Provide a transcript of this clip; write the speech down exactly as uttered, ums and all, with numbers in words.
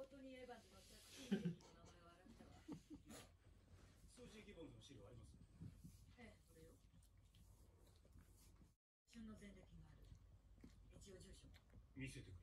オートニー・エヴァンズの作品名の名前を洗ったわ。 数字ギボンズの資料あります？ ええ、これよ。旬の前歴がある。一応住所も。 見せてくれ。